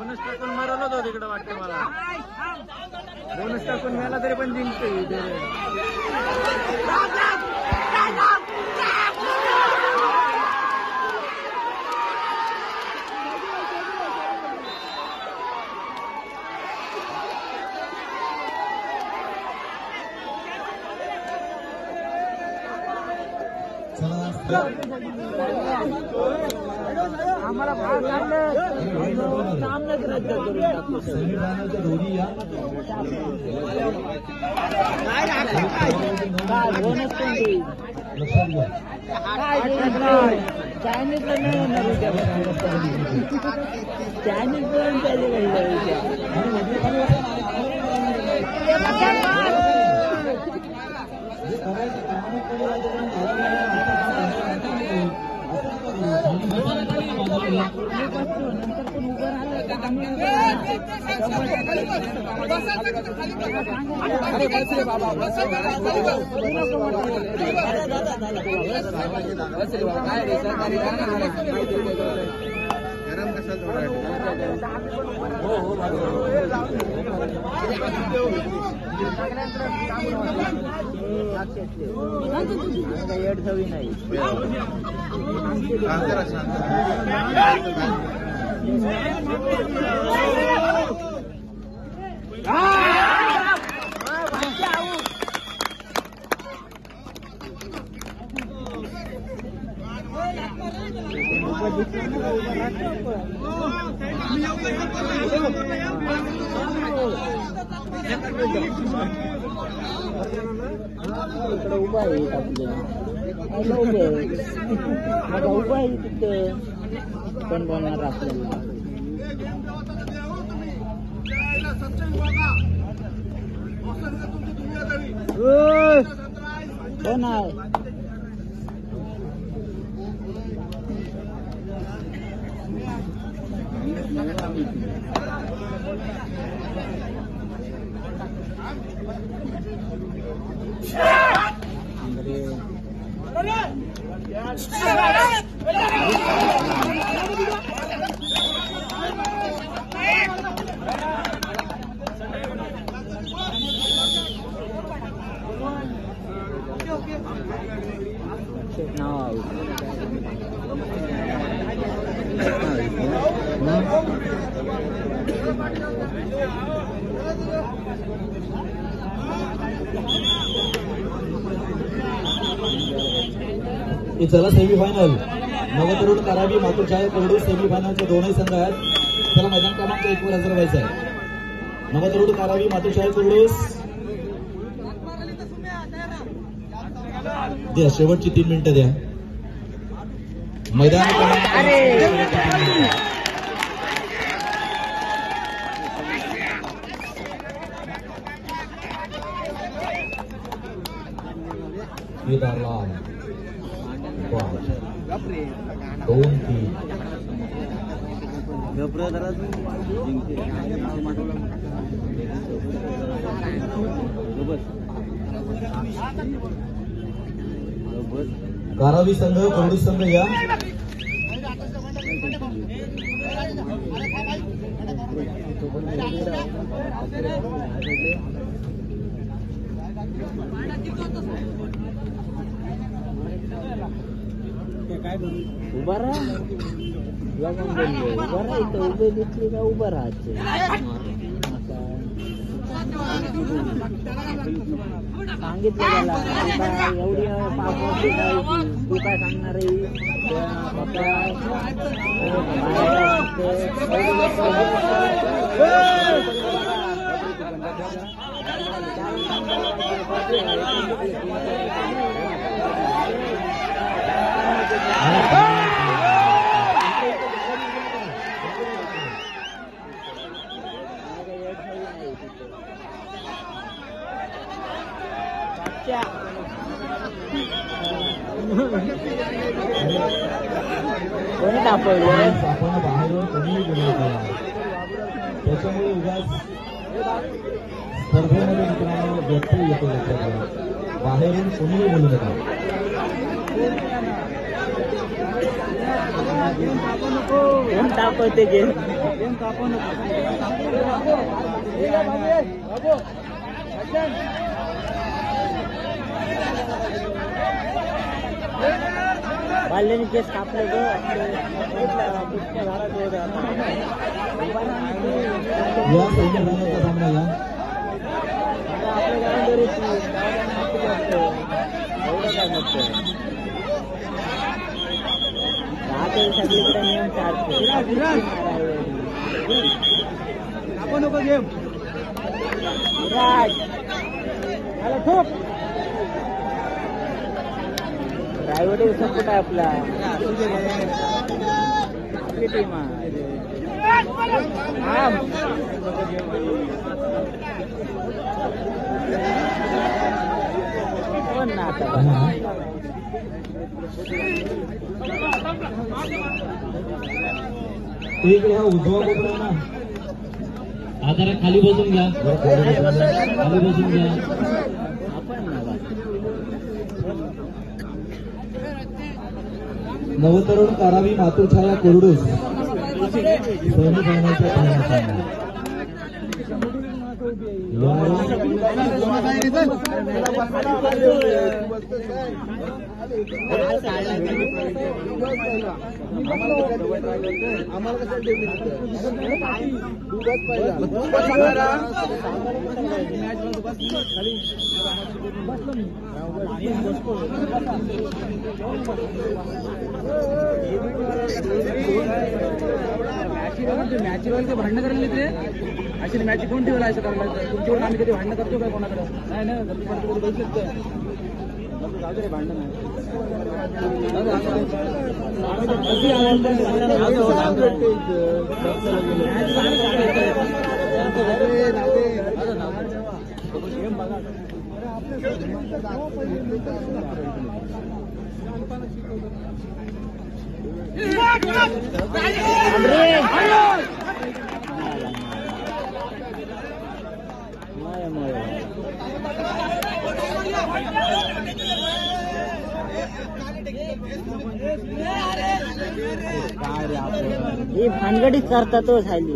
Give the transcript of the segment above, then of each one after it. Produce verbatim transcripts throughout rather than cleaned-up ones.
Bonus टाकून मारवलं होतं तिकडे वाटतं मला. बोनस टाकून मिळाला तरी पण जिंकते. आम्हाला भाग लागलं सामनाच रद्द करून टाकलं. संविधानाच्या दोरी या काय बोनस पण देईल. लक्षात घ्या. काय देईल चायनीजला नाही होणार उद्या. चायनीज करून त्याचे घडलं नंतर पण उभं गरम कसा एड सवी नाही. इकडे उभा आहे आपल्या उभा आहे तिथं पण बोलणार आपल्याला. कोण आहे चला सेमीफायनल नवतरुण करावी मातुरशाही कोरडूस सेमीफायनलचे दोनही संघ आहेत. चला मैदान क्रमांक एक वर हजर व्हायचं आहे. नवतरुण करावी मातुरशाही कोरडूस द्या शेवटची तीन मिनिटं द्या. मैदान दोन तीन कारावी संघ कोरडूस संघ या. उभा राहा उभा राहा इथं उभे दिसले का उभं राहायचं. सांगितलं त्याला एवढी पाच वर्ष तू काय सांगणार कोणी तापवलं आपण बाहेरून कोणीही बोलत नाही. त्याच्यामुळे उगाच स्पर्धेमध्ये मित्रांनो व्यक्ती येतो. बाहेरून कोणीही बोलू नका. कोण तापवते गेम बाल्याने केस कापले ग या सैन्य बहिण्याचा सामना या सगळीकडे नियम आपण नको गेम खूप प्रायव्हेट सपोर्ट आहे आपला आपली टीम कोण ना आता इकडे हा उजवा कोपरा ना आधार खाली बसून घ्या खाली बसून घ्या नवतरुण कारावी मातृछाया कोरडूस सेमी फायनलच्या पहिल्या सामन्यात मॅचवर भांडणं करायला ते अशी मॅच कोण ठेवला असं करायला तुमच्याकडून आम्ही कधी भांडणं करतो काय कोणाकडे नाही ना भांडण ही भानगडीच करता तो झाली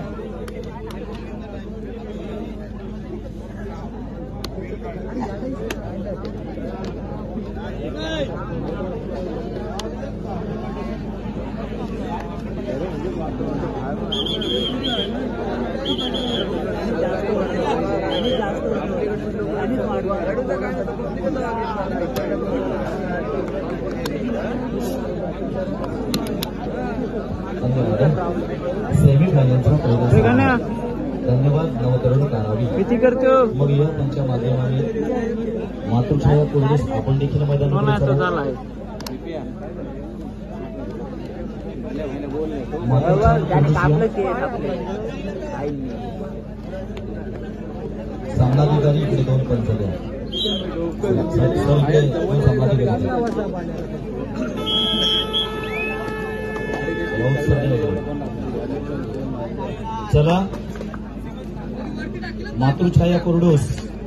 सेमी फायनलचा पहिला धन्यवाद नवतरुण कारावी किती करतो मग या त्यांच्या माध्यमाने मातृछाया कोरडूस आपण देखील मैदानात सामनाधिकारी इकडे दोन पंच द्या सामनाधिकारी चला मातृछाया कोरडूस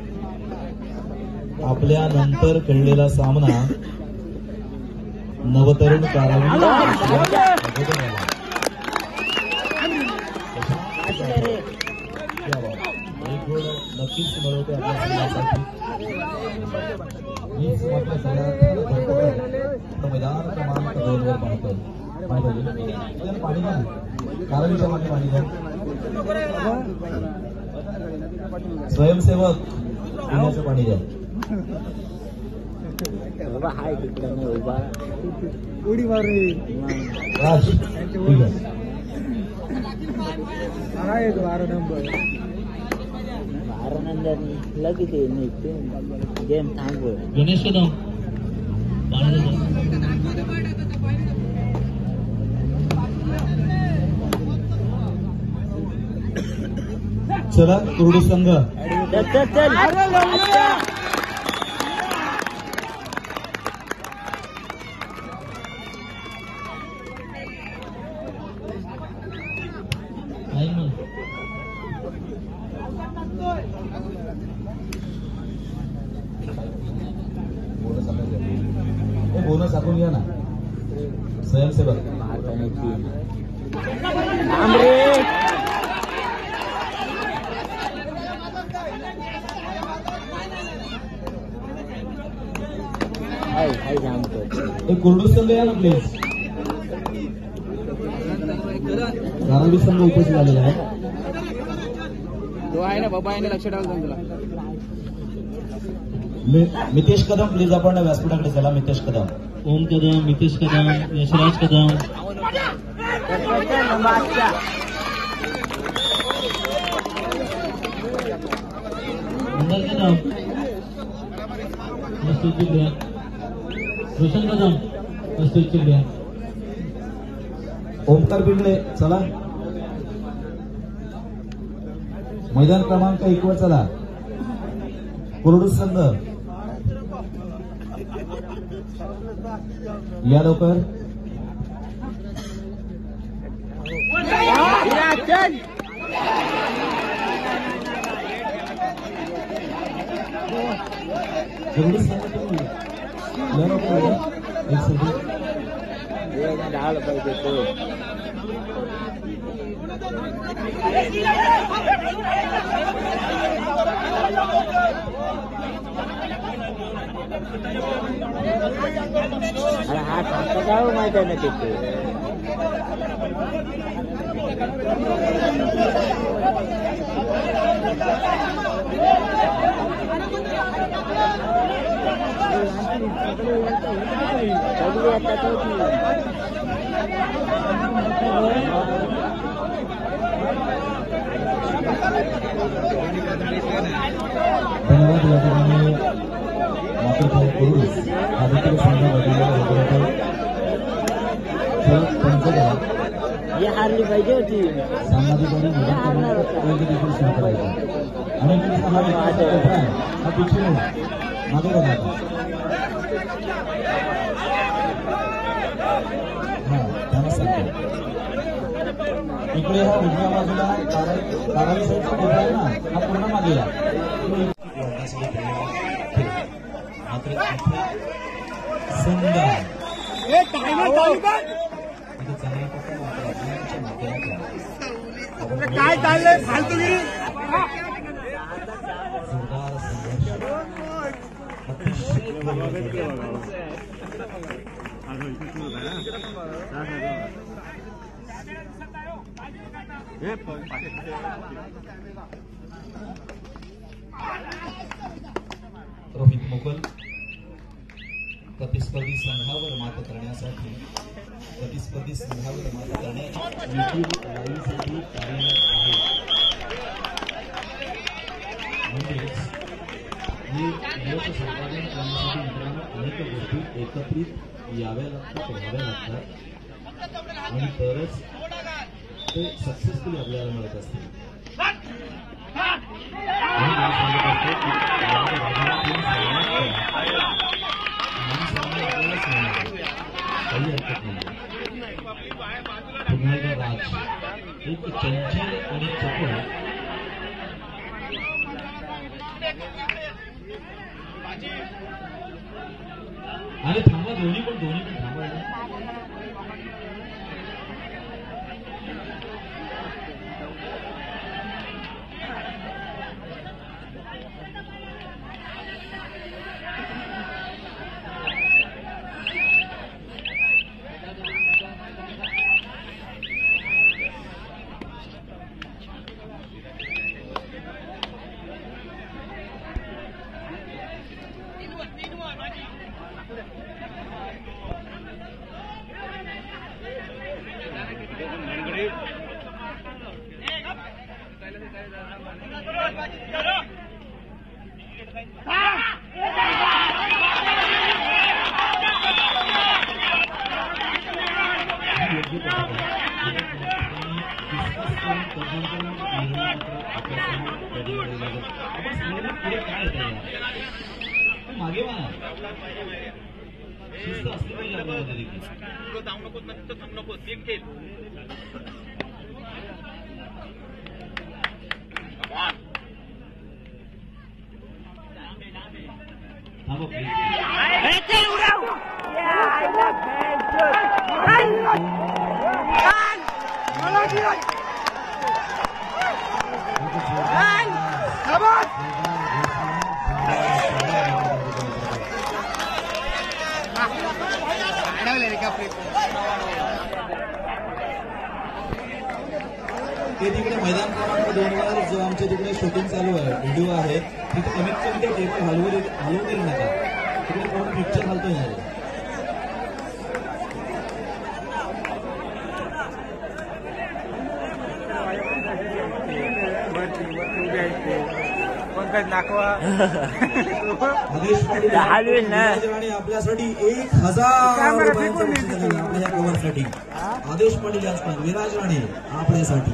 आपल्या नंतर खेळलेला सामना नवतरुण कारावी एक गोल नक्कीच मिळवते आपल्या संघासाठी हीच मात्र सगळ्यात मैदान क्रमांक दोन वर पाहतोय पाणी घ्या कारावीच्या मागे पाणी घ्या स्वयंसेवक पिण्याचं पाणी द्या उडी मारे राज ठीक आहे बारा नंबर बारा नंबर लगेच गेम थांबव गणेश कदम पाणी चला कुरडू संघ बोनस आपण घ्या ना स्वयंसेवक एक कोरडू संघ या ना प्लीज. धारावी संघ उपस्थित झालेला आहे. तो आहे ना बाबा, आहे लक्ष ठेवायचं तुला. मितेश कदम प्लीज, आपण व्यासपीठाकडे चला. मितेश कदम, ओम कदम, मितेश कदम, यशराज कदम. कदम, रोशन कदम, ओमकार पिंगळे चला. मैदान क्रमांक एक वर चला. कोरडू संघ या लवकर. कोरडू संघ या लवकर. एक सेकंड. अरे हा खाता काय माहिती आहे ना तिथे. धन्यवाद. या ठिकाणी मात्र करून आदित्य संघ हारली पाहिजे होती. सामाजिक देखील सुरू करायचं आणि हा पिछे मागे बघा. हा त्यांना सांगतो इकडे हा उजव्या बाजूला बारावी साईडचा कोपरा आहे ना, हा पूर्ण मागे या. मात्र सुंदर काय चाललंय फालतूगिरी. जोरदार संघर्ष, अतिशय रोहित मुकुल प्रतिस्पर्धी संघावर मात करण्यासाठी प्रतिस्पर्धी संघावर मात करण्याची युट्यूब लाईव्हसाठी कार्यरत आहे. म्हणजेच हे यश संपादन करण्यासाठी मित्रांनो अनेक गोष्टी एकत्रित याव्या लागतात, व्हाव्या लागतात आणि तरच ते सक्सेसफुली आपल्याला मिळत असते. काही हरकत नाही. पुन्हा एकदा राज एक चंचल आणि चपळ आणि थांबा. दोन्ही पण दोन्ही पण थांबा. मागे वा शिस्त असली पाहिजे आपल्यामध्ये देखील. जाऊ नकोस नंतर थांब नकोस एक खेळ. थांबा प्लीज. Yeah, I love ते तिकडे मैदान क्रमांक दोन वर जो आमच्या तिकडे शूटिंग चालू आहे, व्हिडिओ आहे, तिथे कमीत कमी ते टेबल हलवू हलवू देऊ नका. तिकडे कोण पिक्चर घालतोय नाही. आदेश पाटील आणि आपल्यासाठी एक हजार रुपयांचा बक्षीस आहे आपल्या या कव्हरसाठी. आदेश पाटील यांच्याकडून विराज राणे आपल्यासाठी.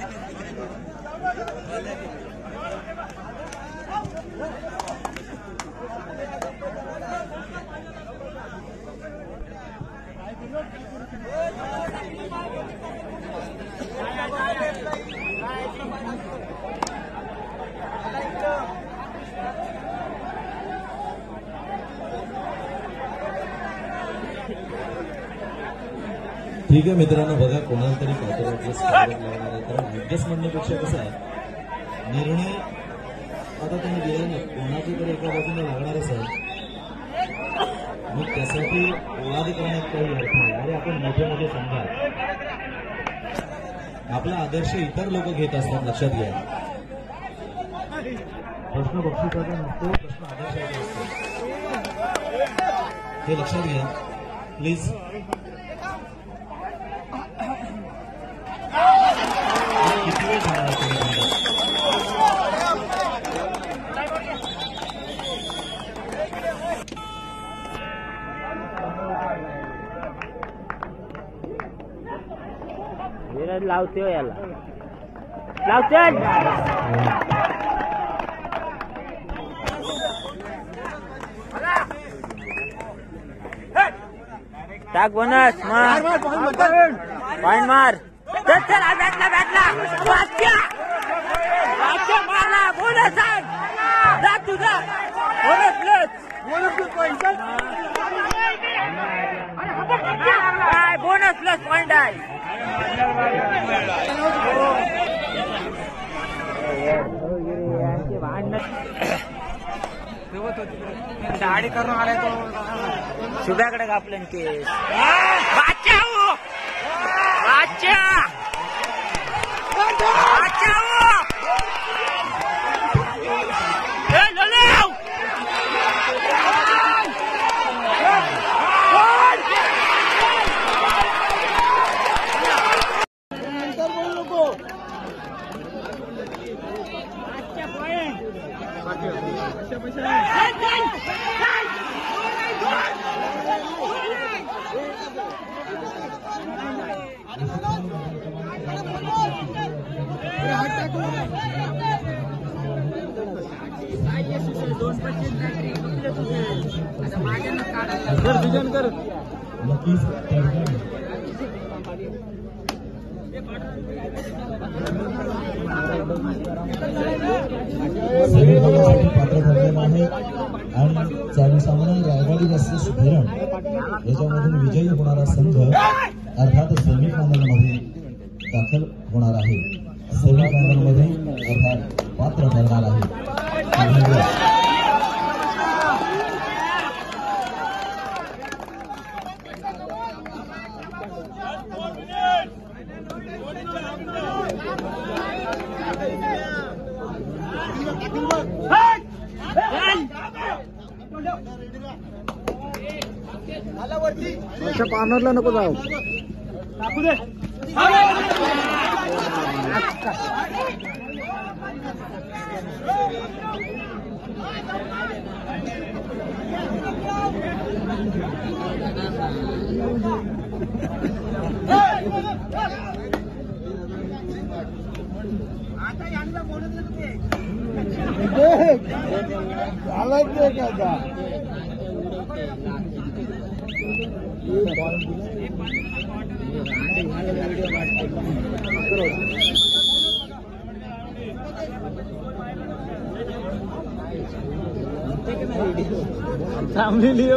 ठीक आहे मित्रांनो, बघा कोणाला तरी काहीतरी ऍडजस्ट लागणार आहे. कारण ऍडजस्ट म्हणण्यापेक्षा कसं आहे, निर्णय आता तुम्ही दिला नाही, कोणाची तरी एका बाजूने लागणारच आहे. मग त्यासाठी वाद करण्यात काही अर्थ नाही. अरे आपण मोठे मोठे संघात आपला आदर्श इतर लोक घेत असतात, लक्षात घ्या. प्रश्न बक्षिसाचा नसतो, प्रश्न आदर्शाचा असतो, हे लक्षात घ्या प्लीज. किती वेळ झाला विराज लावते याला लावते. टाक बोनस मार पॉइंट मार. चल चल बॅटला बॅटला वाच्या वाच्या मारला. बोनस आहे जा तुझा बोनस प्लस बोनस पॉइंट काय बोनस प्लस पॉइंट आहे. दाढी करून आलाय तो शुभ्याकडे कापलं केस. वाचाऊ वाचा वाचाऊ ए ललेव नंतर बोल नको. अच्छा पॉइंट अच्छा पैसा दोन पच्चीस कर पात्र ठरलेला आहे. आणि चालू सामना रायगड वर्सेस धरण याच्यामधून विजयी होणारा संघ अर्थात सेमीफायनलमध्ये दाखल होणार आहे. सेमीफायनलमध्ये अर्थात पात्र ठरणार आहे. अशा पार्नरला नको जाऊ. सामने लियो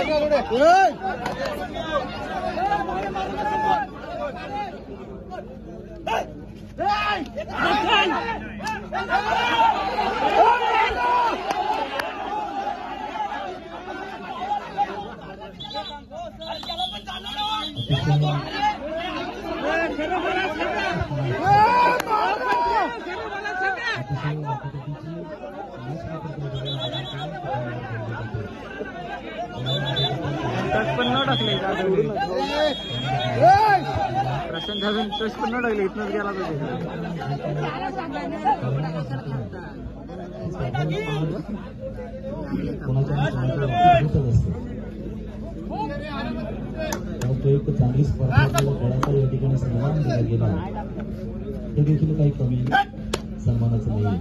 पण न टाकले प्रशांत अजून टच पण न टाकले इथनच गेला तो एक चांगली स्पर्धा खेळाचा या ठिकाणी सन्मान दिला गेला ते देखील काही कमी सन्मानाचं नाही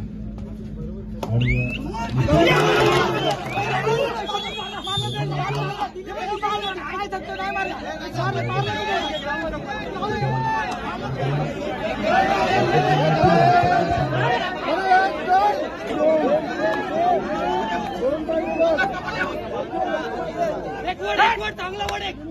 चांगला वड एक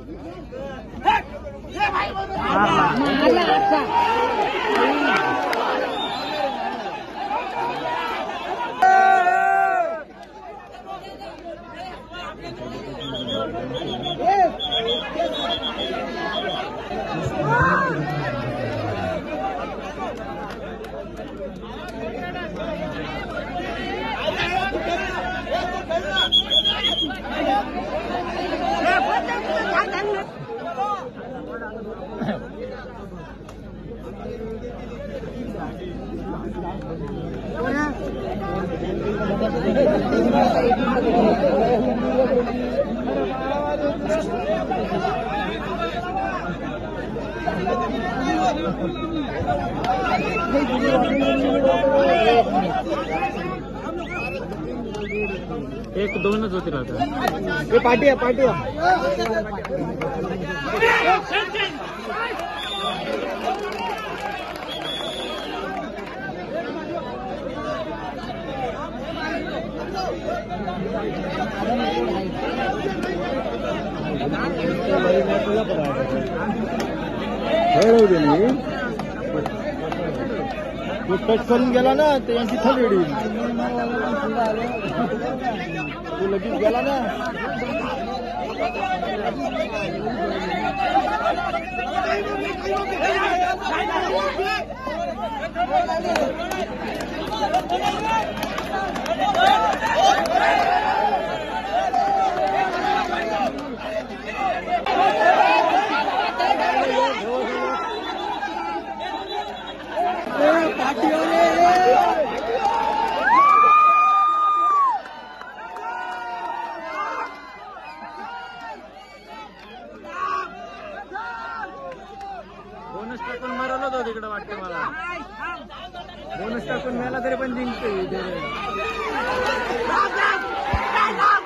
एक दोनच होते राहतात हे पार्टी आहे पार्टी तो टच करून गेला ना ते यांची थर्ड तो लगेच गेला ना बोनस टाकून मारवलं होतं तिकडे वाटतं मला बोनस टाकून मिळाला तरी पण जिंकतो